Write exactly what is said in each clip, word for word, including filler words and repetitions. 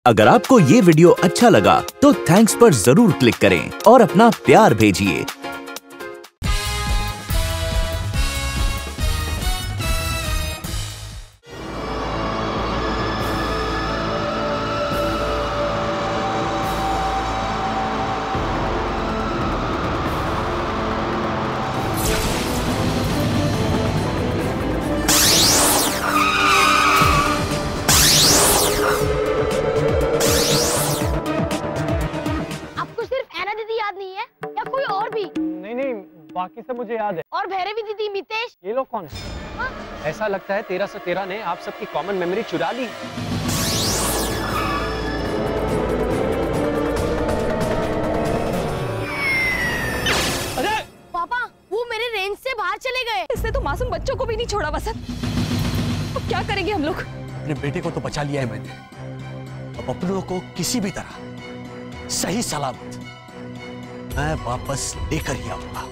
अगर आपको ये वीडियो अच्छा लगा तो थैंक्स पर जरूर क्लिक करें और अपना प्यार भेजिए। बाकी सब मुझे याद है। और भैरवी दीदी, मितेश, ये लोग कौन है? हाँ? ऐसा लगता है तेरह सौ तेरह ने आप सबकी कॉमन मेमोरी चुरा ली। अरे पापा, वो मेरे रेंज से बाहर चले गए। इसने तो मासूम बच्चों को भी नहीं छोड़ा वसंत। अब क्या करेंगे हम लोग? अपने बेटे को तो बचा लिया है मैंने, अब अपनों को किसी भी तरह सही सलामत मैं वापस लेकर ही आऊंगा।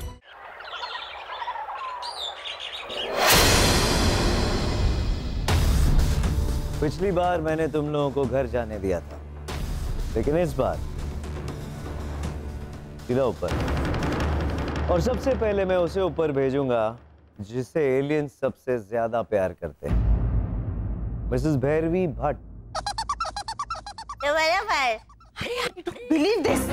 पिछली बार मैंने तुम लोगों को घर जाने दिया था, लेकिन इस बार सीधा ऊपर। और सबसे पहले मैं उसे ऊपर भेजूंगा जिसे एलियन सबसे ज्यादा प्यार करते हैं, Mrs Bhairavi Bhatt. Believe this.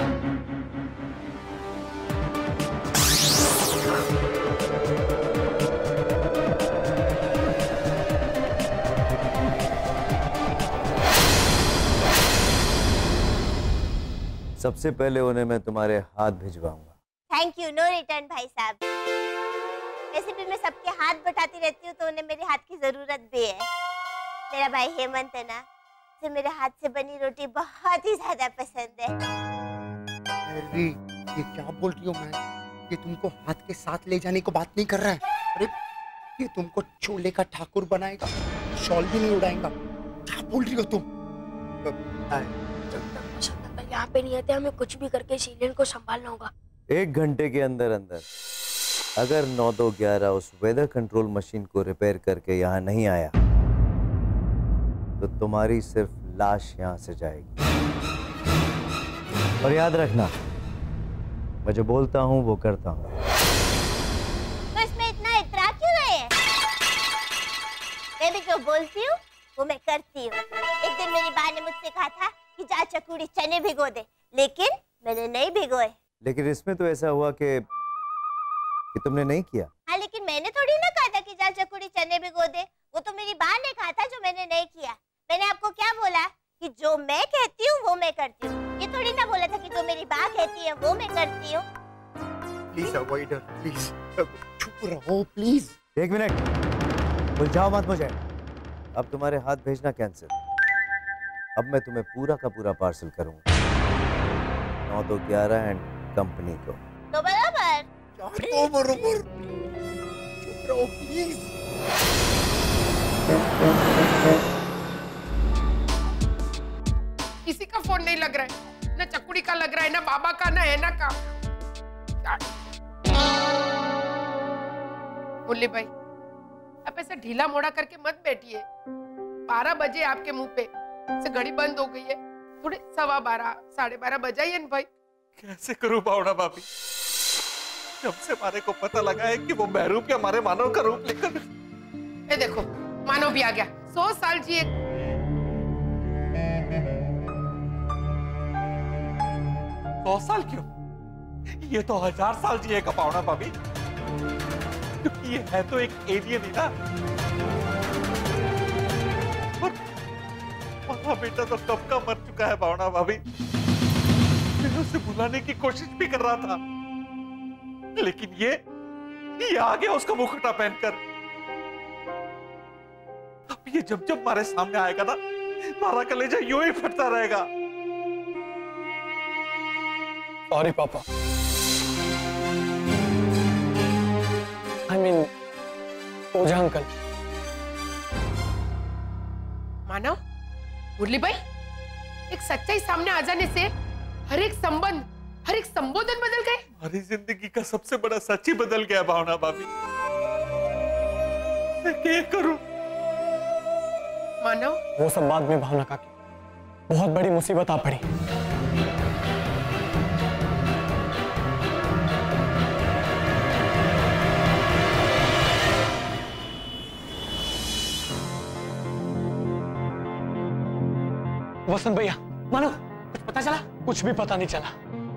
सबसे पहले उन्हें मैं तुम्हारे हाथ भिजवाऊंगा। थैंक यू, नो रिटर्न भाई साहब। वैसे भी मैं सबके हाथ बटाती रहती हूँ तो उन्हें मेरे हाथ की जरूरत भी है। मेरा भाई हेमंत है ना, उसे मेरे हाथ से बनी रोटी बहुत ही ज्यादा पसंद है। भैरवी, ये क्या बोल रही हो मैं? ये तुमको हाथ के साथ ले जाने को बात नहीं कर रहा है। अरे ये तुमको छोले का ठाकुर बनाएगा, शॉल भी नहीं उड़ाएगा। क्या बोल रही हो तुम? यहाँ पे नहीं आते, हमें कुछ भी करके इस एलियन को संभालना होगा। एक घंटे के अंदर अंदर अगर नौ दो ग्यारह उस वेदर कंट्रोल मशीन को रिपेयर करके यहाँ नहीं आया तो तुम्हारी सिर्फ लाश यहाँ से जाएगी। और याद रखना, मैं जो बोलता हूँ वो करता हूँ। तो इसमें इतना इतरा क्यों रहे हैं? मैं भी जो बोलती हूँ वो मैं करती हूँ। एक दिन मेरी माँ ने मुझसे कहा था कि जा चकूड़ी चने भिगो दे, लेकिन मैंने नहीं भिगोए। लेकिन इसमें तो ऐसा हुआ कि कि तुमने नहीं किया। हाँ, लेकिन मैंने थोड़ी ना कहा था कि जा चकूड़ी चने भिगो दे। वो तो मेरी माँ ने कहा था, जो मैंने नहीं किया। मैंने आपको क्या बोला कि जो मैं कहती हूँ वो मैं करती हूँ। ये थोड़ी ना बोला था कि जो मेरी माँ कहती है वो मैं करती हूँ। प्लीज अवॉइड हर, प्लीज चुप रहो प्लीज। एक मिनट, उलझाओ मत मुझे। अब तुम्हारे हाथ भेजना कैंसिल। अब मैं तुम्हें पूरा का पूरा पार्सल करूंगा, नौ दो ग्यारह एंड कंपनी को। तो बराबर तो बराबर। चुप रहो प्लीज। किसी का फोन नहीं लग रहा है, ना चकुड़ी का लग रहा है, ना बाबा का, ना है ना का। मुल्ली भाई, आप ऐसे ढीला मोड़ा करके मत बैठिए। बारह बजे आपके मुंह पे से घड़ी बंद हो गई है, थोड़े सवा बारह साढ़े बारह बजाइए न भाई। कैसे करूं बावड़ा भाभी? जब से मारे को पता लगा है कि वो बहरूप के हमारे मानव का रूप लेकर। ये देखो, मानव भी आ गया। सौ साल जिए। सौ साल क्यों? ये तो हजार साल जिएगा बावड़ा भाभी, क्योंकि ये है तो एक एलियन ही ना। और बेटा तो कब का मर चुका है बावड़ा भाभी। मैं उसे बुलाने की कोशिश भी कर रहा था, लेकिन ये ये आ गया उसका मुखटा पहनकर। अब ये जब जब हमारे सामने आएगा ना, हमारा कलेजा यूं ही फटता रहेगा। सॉरी पापा। I mean Ojha uncle. मानव, मुरली भाई, एक सच्चाई सामने आ जाने से हर एक संबंध, हर एक संबोधन बदल गए। हमारी जिंदगी का सबसे बड़ा सच ही बदल गया भावना भाभी। मैं क्या करूं? मानव, वो सब बाद में भावना काकी। बहुत बड़ी मुसीबत आ पड़ी। वसंत भैया, मानो कुछ पता चला? कुछ भी पता नहीं चला।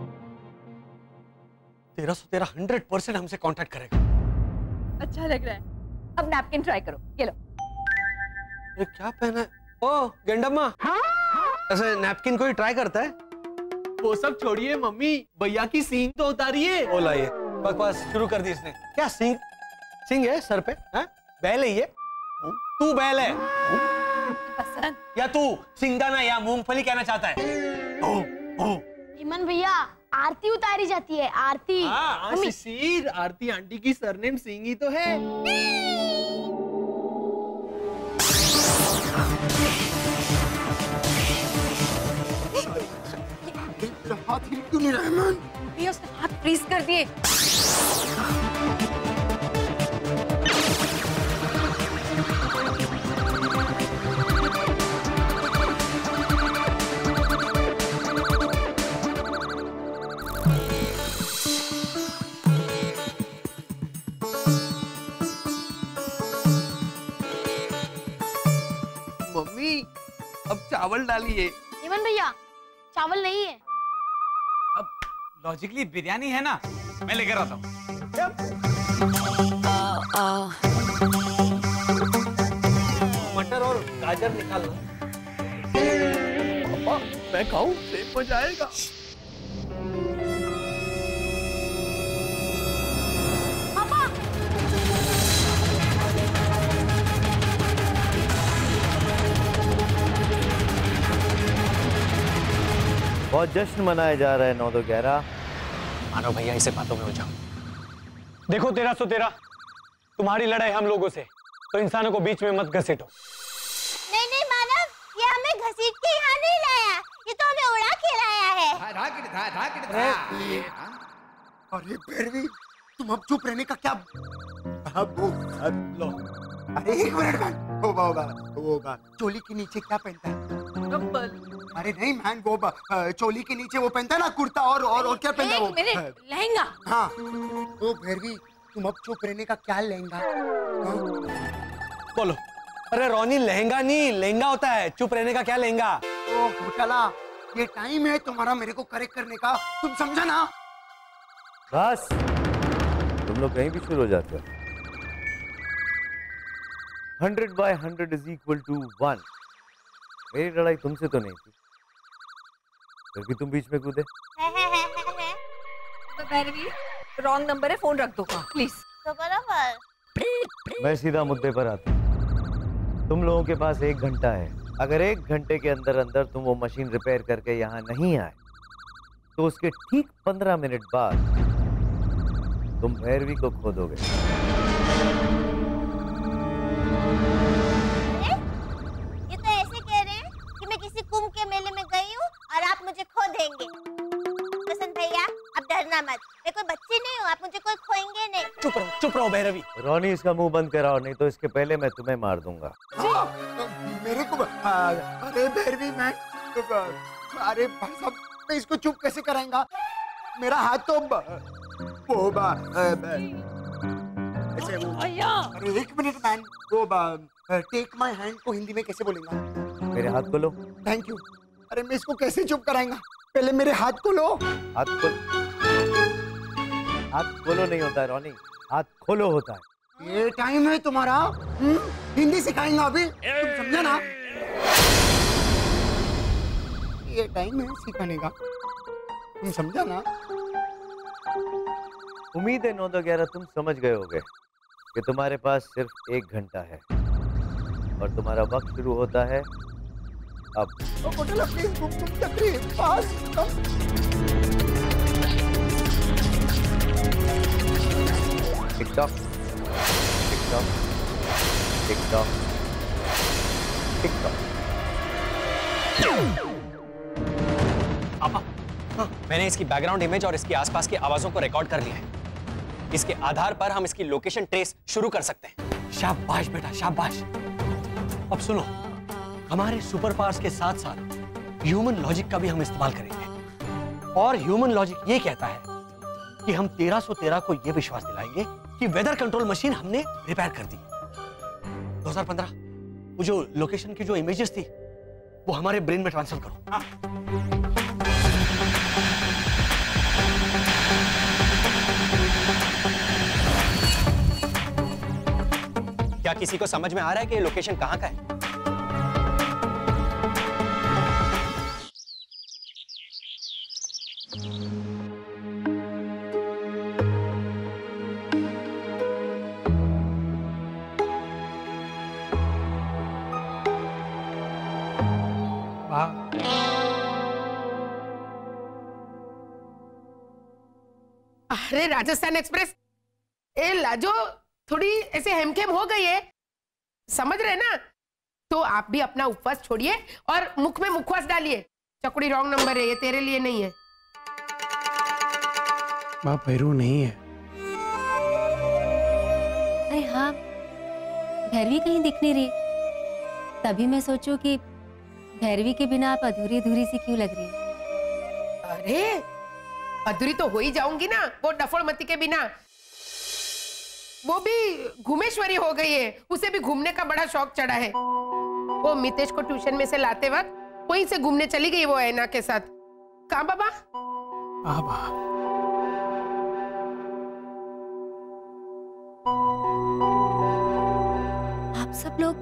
तेरह सौ तेरह हंड्रेड परसेंट हमसे कांटेक्ट करेगा। अच्छा लग रहा है। अब नैपकिन ट्राई करो, ये लो। ये क्या पहना है? ओ गेंडम्मा, ऐसे नैपकिन कोई ट्राई करता है? वो सब छोड़िए मम्मी, भैया की सींग तो उतारिए। ओ लाइए, बकवास शुरू कर दी इसने। क्या सींग? सींग है सर पे? हैं? बैल है ये? तू बैल है पसंद या तू सिंगदाना या मूंगफली कहना चाहता है? ओ, ओ। हेमंत भैया, आरती उतारी जाती है, आरती। हाँ, शिशिर, आरती आंटी की सरनेम सिंह ही तो है। हाथ हिल क्यों नहीं रहा है? भैया उसने हाथ फ्रीज कर दिए। मम्मी, अब चावल डालिए। हेमंत भैया, चावल नहीं है। अब लॉजिकली बिरयानी है ना, मैं लेकर आता हूँ। मटर और गाजर निकालना। पापा, मैं खाऊं? सेब हो जाएगा। बहुत जश्न मनाया जा रहा है नौ दो ग्यारह। मानो भैया इसे बातों में हो जाओ। देखो तेरह सौ तेरह, तुम्हारी लड़ाई हम लोगों से, तो इंसानों को बीच में मत घसीटो। नहीं नहीं मानव, ये हमें घसीट के यहाँ नहीं लाया, ये तो हमें उड़ा के लाया है। अरे भैरवी, तुम अब चुप रहने का क्या? लो। अरे एक मिनट मैन, वो बाबा, वो बाबा, चोली के नीचे क्या पहनता है? कंबल। अरे नहीं मैन, वो चोली के नीचे वो पहनता है ना कुर्ता, और और, और क्या पहनता है वो? लहंगा। हाँ, वो भैरवी, तुम अब चुप रहने का क्या लहंगा? बोलो। अरे रोनी, लहंगा नहीं, लहंगा होता है। चुप रहने का क्या लहंगा? ओ घोटाला, ये टाइम है तुम्हारा मेरे को करेक्ट करने का, तुम समझा ना? बस तुम लोग कहीं भी शुरू हो जाते हो। Hundred by hundred is equal to one. मेरी लड़ाई तुमसे तो नहीं थी, फिर भी तुम बीच में कूदे। भैरवी, रॉन्ग नंबर है, फोन रख दो प्लीज। तो बराबर। मैं सीधा मुद्दे पर आता हूँ। तुम लोगों के पास एक घंटा है। अगर एक घंटे के अंदर अंदर तुम वो मशीन रिपेयर करके यहाँ नहीं आए, तो उसके ठीक पंद्रह मिनट बाद तुम भैरवी को खो दोगे। ये तो ऐसे कह रहे हैं कि मैं किसी कुंभ के मेले में गई हूँ और आप मुझे खो देंगे। वसंत भैया, अब डरना मत, मैं कोई बच्ची नहीं हूँ, आप मुझे कोई खोएंगे नहीं। चुप रहो, चुप रहो भैरवी। रोनी, इसका मुंह बंद कराओ, नहीं तो इसके पहले मैं तुम्हें मार दूंगा। हाँ, मेरे को आ, अरे भैरवी, मैं तो, अरे भाई साहब, मैं इसको चुप कैसे कराएंगा? मेरा हाथ तो वो बा, ऐसे वो, अरे एक मिनट मैन, वो टेक माय हैंड को हिंदी में कैसे बोलेंगा? मेरे हाथ को लो। Thank you. अरे मैं इसको कैसे चुप कराएंगा? पहले मेरे हाथ को लो। हाथ को हाथ खोलो नहीं होता है रोनी, हाथ खोलो होता है। ये टाइम है तुम्हारा, हुँ? हिंदी सिखाएंगा अभी, तुम समझे ना? ये टाइम है सिखाने का, तुम समझा ना? उम्मीद है नौ दो ग्यारह तुम समझ गए होगे कि तुम्हारे पास सिर्फ एक घंटा है और तुम्हारा वक्त शुरू होता है अब। ओ कोटला, प्लीज तुम तुम चक्री पास कम। Tick tock, tick tock, tick tock, tick tock. पापा, मैंने इसकी बैकग्राउंड इमेज और इसकी आसपास की आवाजों को रिकॉर्ड कर लिया है। इसके आधार पर हम इसकी लोकेशन ट्रेस शुरू कर सकते हैं। शाबाश बेटा, शाबाश। अब सुनो, हमारे सुपर पावर्स के साथ साथ ह्यूमन लॉजिक का भी हम इस्तेमाल करेंगे। और ह्यूमन लॉजिक ये कहता है कि हम तेरह सौ तेरह को यह विश्वास दिलाएंगे कि वेदर कंट्रोल मशीन हमने रिपेयर कर दी। दो हज़ार पंद्रह वो जो लोकेशन की जो इमेजेस थी वो हमारे ब्रेन में ट्रांसफर करो। हाँ। क्या किसी को समझ में आ रहा है कि ये लोकेशन कहां का है? अरे राजस्थान एक्सप्रेस, ए लाजो थोड़ी ऐसे हेमखेम हो गई है, समझ रहे ना? तो आप भी अपना उपवास छोड़िए और मुख में मुखवास डालिए। चकुड़ी रॉन्ग नंबर है, ये तेरे लिए नहीं है। माँ भैरू नहीं है। अरे हाँ, भैरवी कहीं दिख नहीं रही, तभी मैं सोचूं कि भैरवी के बिना आप अधूरी अधूरी सी क्यों लग रही है। अरे अधूरी तो हो ही जाऊंगी ना वो डफोड़मती के बिना। वो भी घूमेश्वरी हो गई है, उसे भी घूमने का बड़ा शौक चढ़ा है। वो मितेश को ट्यूशन में से लाते वक्त वहीं से घूमने चली गई वो ऐना के साथ। कहाँ बाबा? बाबा आप सब लोग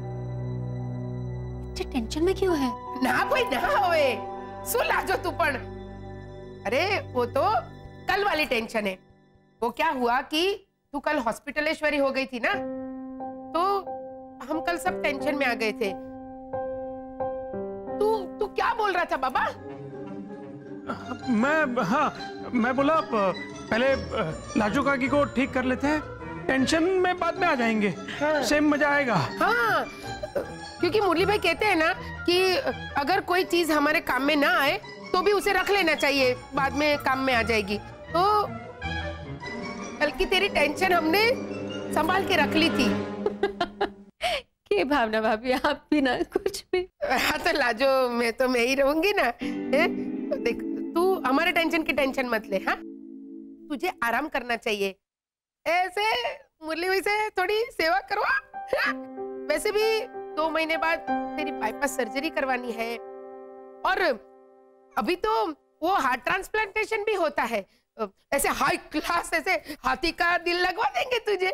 इतने टेंशन में क्यों है? ना कोई ना होए, सुन लाजो तू पण। अरे वो तो कल वाली टेंशन है। वो क्या हुआ कि तू कल हॉस्पिटलेश्वरी हो गई थी ना, तो हम कल सब टेंशन में आ गए थे। तू तू क्या बोल रहा था बाबा? मैं हाँ मैं बोला पहले लाजो काकी को ठीक कर लेते हैं, टेंशन में बाद में आ जाएंगे। हाँ। सेम मजा आएगा। हाँ, क्योंकि मुरली भाई कहते हैं ना कि अगर कोई चीज हमारे काम में ना आए तो भी उसे रख लेना चाहिए, बाद में काम में आ जाएगी। तो कल की तेरी टेंशन हमने संभाल के रख ली थी। के भावना भाभी, आप भी ना कुछ भी। हाँ तो लाजो, मैं तो मैं ही रहूंगी ना। है? देख तू हमारे टेंशन की टेंशन मत ले। हाँ, तुझे आराम करना चाहिए। ऐसे मुरली भाई से थोड़ी सेवा करवा। हाँ? वैसे भी दो महीने बाद तेरी बाईपास सर्जरी करवानी है, और अभी तो वो हार्ट ट्रांसप्लांटेशन भी होता है। ऐसे हाई क्लास ऐसे हाथी का दिल लगवा देंगे तुझे।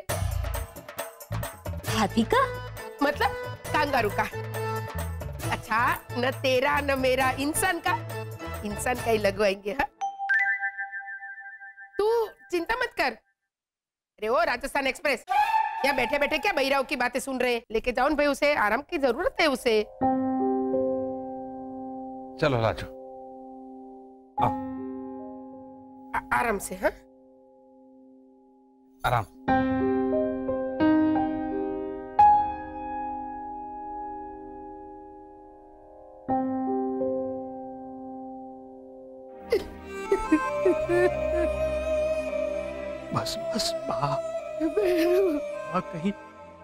हाथी का मतलब कांगारू का। अच्छा, न तेरा न मेरा, इंसान का इंसान का ही लगवाएंगे। हाँ, तू चिंता मत कर। अरे ओ राजस्थान एक्सप्रेस, यहाँ बैठे बैठे क्या भैरव की बातें सुन रहे? लेके जाओ भाई, उसे आराम की जरूरत है उसे। चलो लाजो, आराम से। हाँ, आराम। बस बस बा, बा कहीं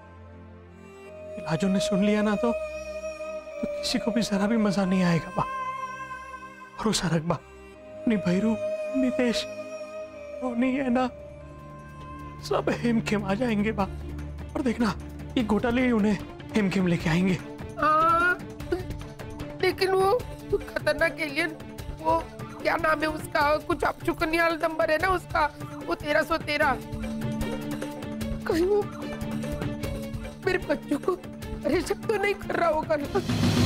लाजो ने सुन लिया ना तो, तो किसी को भी जरा भी मजा नहीं आएगा बा। भरोसा रख बा, अपनी भैरू, मितेश, रोनी है ना, सब हेमखेम आ जाएंगे बा। और देखना ये घोटाले ही उन्हें हेमखेम लेके आएंगे। हाँ, लेकिन वो खतरनाक एलियन, वो क्या नाम है उसका, कुछ अपचुकनियाल नंबर है ना उसका, वो तेरह सौ तेरह। कहीं वो मेरे बच्चों को परेशान तो नहीं कर रहा होगा ना?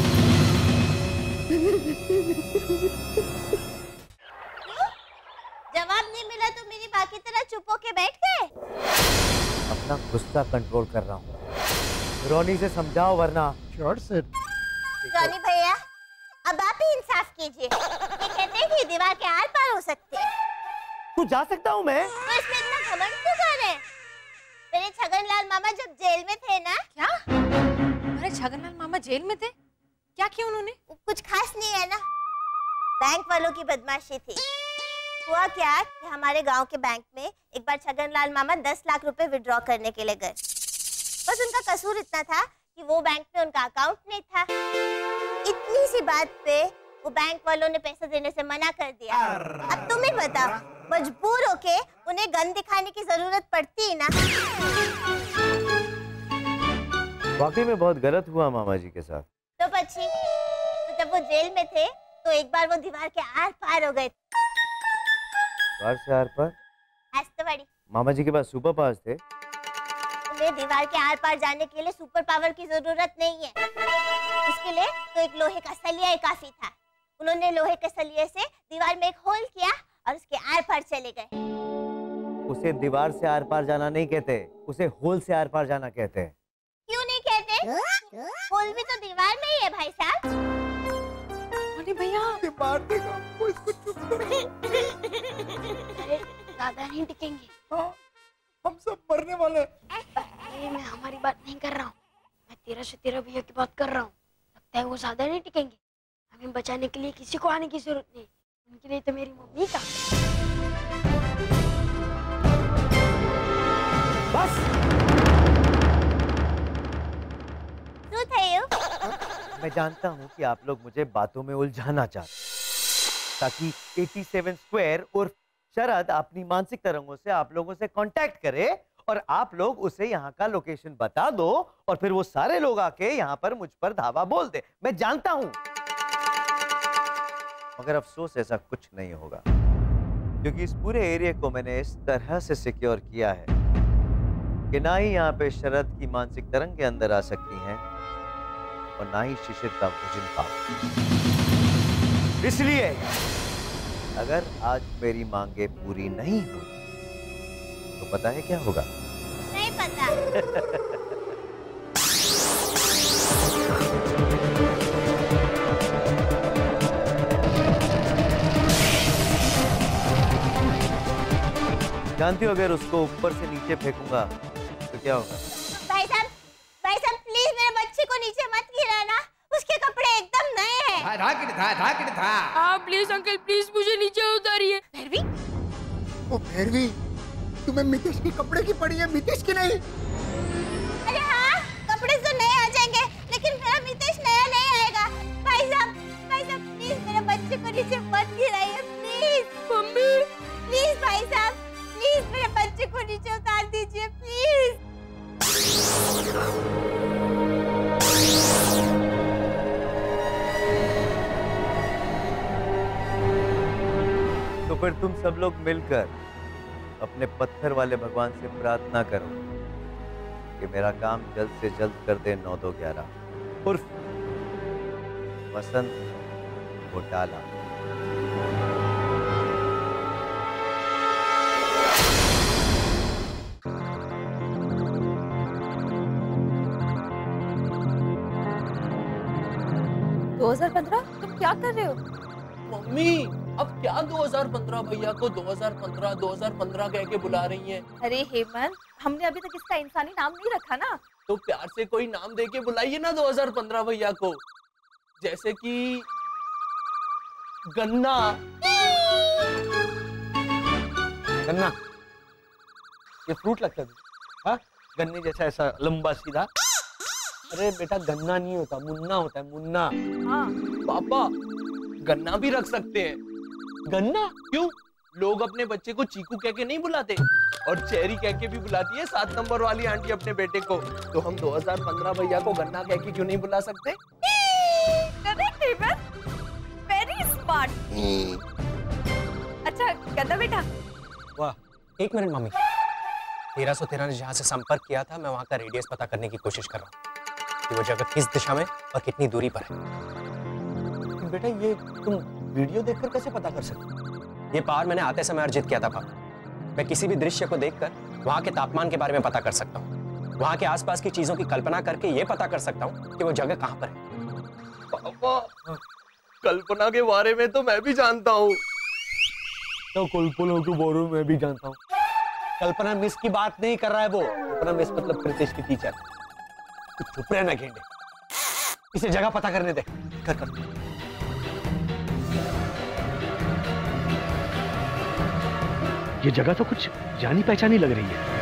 जवाब नहीं मिला तो मेरी बाकी तरह चुप होके बैठ गए? अपना गुस्सा कंट्रोल कर रहा हूँ। रोनी से समझाओ वरना। Sure sir. रोनी भैया, अब आप ही इंसाफ कीजिए। ये कहते हैं कि दीवार के आर पार हो सकते हैं। तू जा सकता हूँ मैं? तो इसमें इतना घमंड क्यों कर रहे हैं? मेरे छगनलाल मामा जब जेल में थे ना। क्या? अरे छगनलाल मामा जेल में थे? क्या किया उन्होंने? कुछ खास नहीं है ना, बैंक वालों की बदमाशी थी। हुआ क्या कि हमारे गांव के बैंक में एक बार छगनलाल मामा दस लाख रुपए विड्रॉ करने के लिए गए। बस उनका कसूर इतना था कि वो बैंक में उनका अकाउंट नहीं था। इतनी सी बात पे वो बैंक वालों ने पैसा देने से मना कर दिया। अब तुम ही बताओ, मजबूर होके उन्हें गन दिखाने की जरूरत पड़ती है ना। वाकई में बहुत गलत हुआ मामा जी के साथ। तो बच्ची, तो जब वो जेल में थे तो एक बार वो दीवार के आर पार हो गए। दीवार से आर पार? आज तो बड़ी मामा जी के पास सुपर पावर्स थे। उन्हें दीवार के आर पार जाने के लिए सुपर पावर की जरूरत नहीं है। इसके लिए तो एक लोहे का सलिया ही काफी था। उन्होंने लोहे के सलिए से दीवार में एक होल किया और उसके आर पार चले गए। उसे दीवार से आर पार जाना नहीं कहते, उसे होल से आर पार जाना कहते हैं। क्यों नहीं कहते? होल भी तो दीवार में ही है भाई साहब। अरे भैया मार देगा वो, इसको चुप करो। अरे ज्यादा नहीं टिकेंगे। हाँ, हम सब मरने वाले हैं। अरे मैं हमारी बात नहीं कर रहा हूँ, मैं तेरह से तेरह भैया की बात कर रहा हूँ। लगता है वो ज्यादा नहीं टिकेंगे। हमें बचाने के लिए किसी को आने की जरूरत नहीं, उनके लिए तो मेरी मम्मी का। बस मैं जानता हूं कि आप लोग मुझे बातों में उलझाना चाहते ताकि सत्तासी स्क्वायर और शरद अपनी मानसिक तरंगों से आप लोगों से कांटेक्ट करे और आप लोग उसे यहाँ का लोकेशन बता दो और फिर वो सारे लोग आके यहाँ पर मुझ पर धावा बोल दे। मैं जानता हूं, मगर अफसोस ऐसा कुछ नहीं होगा क्योंकि इस पूरे एरिया को मैंने इस तरह से सिक्योर किया है कि ना ही यहाँ पे शरद की मानसिक तरंग के अंदर आ सकती हैं और ना ही शिशिर का भोजन पाओ। इसलिए अगर आज मेरी मांगे पूरी नहीं हुई तो पता है क्या होगा? नहीं पता। जानती हो अगर उसको ऊपर से नीचे फेंकूंगा तो क्या होगा? भाई साहब, भाई साहब प्लीज मेरे बच्चे को नीचे मत गिराना, उसके कपड़े एकदम नए हैं। था था कि था था कि था। हाँ प्लीज अंकल प्लीज मुझे नीचे उतारिए। भैरवी, ओ भैरवी, तुम्हें मितेश के कपड़े की पड़ी है, मितेश की नहीं। अरे हाँ, कपड़े तो नए आ जाएंगे लेकिन मेरा मितेश नया नहीं आएगा। भाई साहब, भाई साहब प्लीज मेरे बच्चे को नीचे मत गिराइए प्लीज। मम्मी प्लीज भाई साहब, प्लीज मेरे बच्चे को नीचे उतार दीजिए प्लीज। तो फिर तुम सब लोग मिलकर अपने पत्थर वाले भगवान से प्रार्थना करो कि मेरा काम जल्द से जल्द कर दे नौ दो ग्यारह उर्फ वसंत घोटाला। दो हज़ार पंद्रह तुम क्या कर रहे हो? मम्मी अब क्या दो हज़ार पंद्रह भैया को दो हज़ार पंद्रह दो हज़ार पंद्रह कह के बुला रही हैं। अरे हेमंत, हमने अभी तक इसका इंसानी नाम नहीं रखा ना। तो प्यार से कोई नाम दे के बुलाइए ना दो हज़ार पंद्रह भैया को, जैसे कि गन्ना। गन्ना ये फ्रूट लगता है? हाँ, गन्ने जैसा ऐसा लंबा सीधा। अरे बेटा गन्ना नहीं होता, मुन्ना होता है, मुन्ना। हाँ। पापा गन्ना भी रख सकते हैं। गन्ना क्यों? लोग अपने बच्चे को चीकू कह के नहीं बुलाते और चेरी कह के भी बुलाती है सात नंबर वाली आंटी अपने बेटे को। तो हम दो हज़ार पंद्रह भैया को गन्ना कह के क्यों नहीं बुला सकते? Correct Hemant, very smart. अच्छा गन्ना बेटा। वाह, एक मिनट मम्मी। तेरह सौ तेरह ने जहाँ से संपर्क किया था मैं वहाँ का रेडियस पता करने की कोशिश कर रहा हूँ कि वो जगह किस दिशा में और कितनी दूरी पर है। बेटा ये तुम वीडियो देखकर कैसे पता कर सकते? ये पावर मैंने आते समय अर्जित किया था पापा। मैं किसी भी दृश्य को देखकर वहाँ के तापमान के बारे में पता कर सकता हूँ, वहाँ के आसपास की चीजों की कल्पना करके ये पता कर सकता हूँ कि वो जगह कहाँ पर है। पापा कल्पना के बारे में तो मैं भी जानता हूँ। तो कल्पना के बारे में मैं भी जानता हूँ। कल्पना मिस की बात नहीं कर रहा है वो। कल्पना मिस मतलब प्रीतेश की टीचर। तू चुप रहना गेंडे, इसे जगह पता करने दे। कर कर ये जगह तो कुछ जानी पहचानी लग रही है।